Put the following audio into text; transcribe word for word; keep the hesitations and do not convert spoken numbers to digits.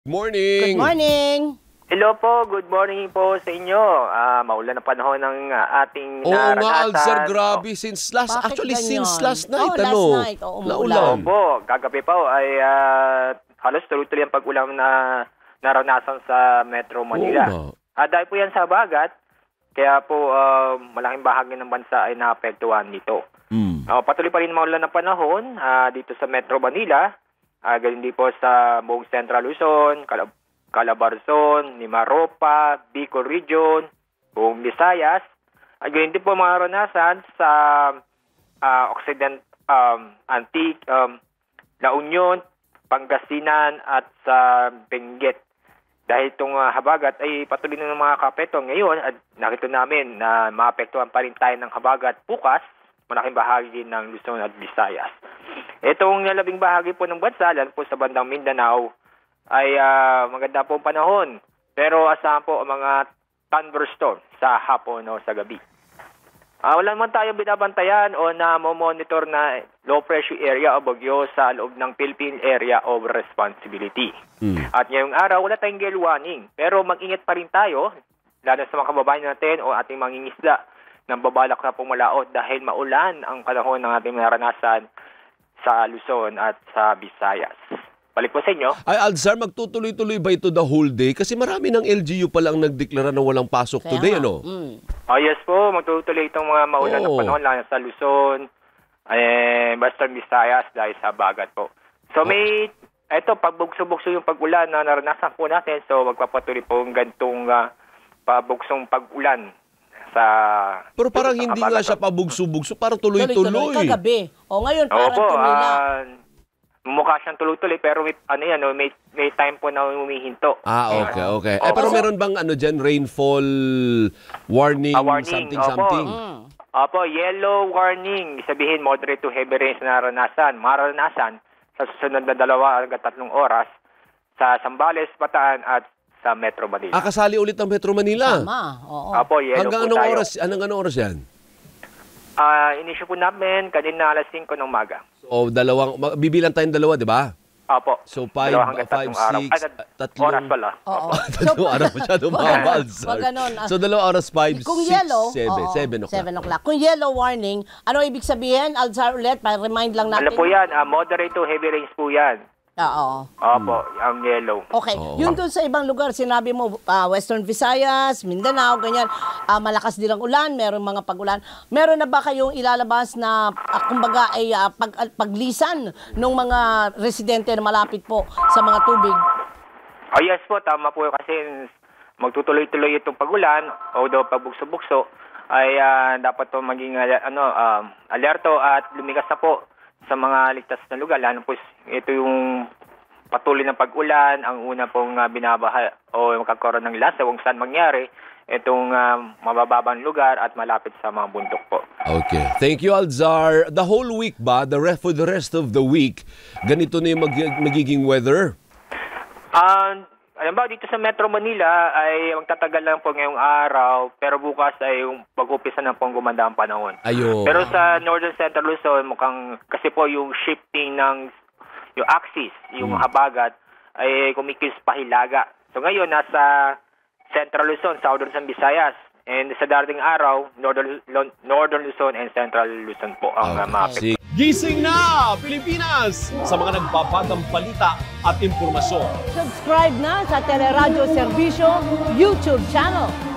Morning! Good morning! Hello po, good morning po sa inyo. Uh, maulan na panahon ng uh, ating Oo naranasan. nga, Alzar, grabe. Since last, Bakit actually, ganyan? since last night, oh, ano? last night, oo, Naulan. Opo, kagabi pa ay uh, halos tuloy-tuloy ang pag-ulan na naranasan sa Metro Manila. Oo Uh, dahil po yan sa bagat, kaya po uh, malaking bahagi ng bansa ay naapektuhan nito. Mm. Uh, patuloy pa rin maulan ng panahon uh, dito sa Metro Manila. Uh, ganun din po sa buong Central Luzon, Calab Calabarzon, Mimaropa, Bicol Region, buong Visayas. At ganun din po mga ranasan sa uh, Occident, um, Antique, um, La Union, Pangasinan at sa Benguet. Dahil itong uh, habagat ay patuloy na ng mga kapeto ngayon at nakita namin na maapektuhan pa rin tayo ng habagat bukas, malaking bahagi ng Luzon at Visayas. Itong labing bahagi po ng bansa, lalo po sa bandang Mindanao, ay uh, maganda po ang panahon. Pero asahan po ang mga thunderstorm sa hapon o sa gabi. Uh, wala naman tayong binabantayan o na monitor na low pressure area o bagyo sa loob ng Philippine Area of Responsibility. Mm. At ngayong araw, wala tayong gale warning. Pero mag-ingat pa rin tayo, lalo sa mga kababayan natin o ating mangingisda nang babalak na pumalaot dahil maulan ang panahon ng ating naranasan sa Luzon at sa Visayas. Balik po sa inyo. Ay, Alzar, magtutuloy-tuloy ba ito the whole day? Kasi marami ng L G U pa lang nagdeklara na walang pasok Kaya today, nga. ano? Mm. Oh, yes po, magtutuloy itong mga maulan Oo. ng panahon lang sa Luzon, eh, Western Visayas dahil sa bagat po. So may, eto, pagbugso-bugso yung pag-ulan na naranasan po natin. So magpapatuloy po ang gantong uh, pabugsong pag-ulan sa... Pero parang sa hindi kabagat. nga siya pabugso-bugso, parang Tuloy-tuloy tuloy-tuloy. kagabi. O ngayon, parang Opo, tumila. uh, mukha siyang tuloy-tuloy pero may, ano yan, no, may, may time po na humihinto. Ah, okay, okay. Eh, Opo. pero meron bang ano dyan, rainfall warning, Ah, warning, something, opo. something? Mm. Opo, yellow warning. Sabihin, moderate to heavy rains na naranasan. Maranasan sa susunod na dalawa hanggang tatlong oras sa Zambales, Bataan at sa Metro Manila. Ah, kasali ulit ang Metro Manila. Tama, oo. Opo, yellow Hanggang po anong tayo. oras, anong anong oras yan? Ah, inisyu po namin kanina alas singko ng umaga. O dalawang, ma- bibilang tayong dalawa, di ba? Opo. So, five, Dalawa hanggang five, tatlong araw. six, Ay, tat- tatlong- Oras pala. Oo. Tatlong araw masyado mahaba, Alzar. Wag ganon, ah. So, dalawang oras, five, Kung six, yellow, seven, oo, seven o'clock. seven o'clock. Kung yellow warning, ano ibig sabihin? Alzar ulit, para remind lang natin. Ano po yan? Ah, moderate to heavy rains po yan. Oo. Opo, ang yellow. Okay, Oo. yun doon sa ibang lugar, sinabi mo, ah, Western Visayas, Mindanao, ganyan, ah, malakas din ang ulan, meron mga pag-ulan. Meron na ba kayong ilalabas na, ah, kumbaga, ay ah, pag, ah, paglisan ng mga residente na malapit po sa mga tubig? Oh, yes po, tama po kasi magtutuloy-tuloy itong pagulan o daw pagbukso-bukso ay ah, dapat po maging ah, ano um, alerto at lumikas na po sa mga ligtas na lugar. Lalo po ito yung patuloy ng pag-ulan, ang una pong uh, binabaha o magkakaroon ng lasa kung saan mangyari itong uh, mabababang lugar at malapit sa mga bundok po. Okay. Thank you, Alzar. The whole week ba, the rest for the rest of the week, ganito na yung mag- magiging weather? Um, alam ba, dito sa Metro Manila ay magtatagal lang po ngayong araw, pero bukas ay yung pag-upisa na pong gumanda ang panahon. Ayun. Pero sa Northern Central Luzon, mukhang kasi po yung shifting ng yung axis, yung Hmm. habagat, ay kumikilos pa hilaga. So ngayon, nasa Central Luzon, Southern San Visayas, and sa darating araw, Northern, Northern Luzon and Central Luzon po ang Okay. uh, mga Sige. Gising na, Pilipinas! Sa mga nagbabatang balita at impormasyon. Subscribe na sa Teleradyo Serbisyo YouTube channel.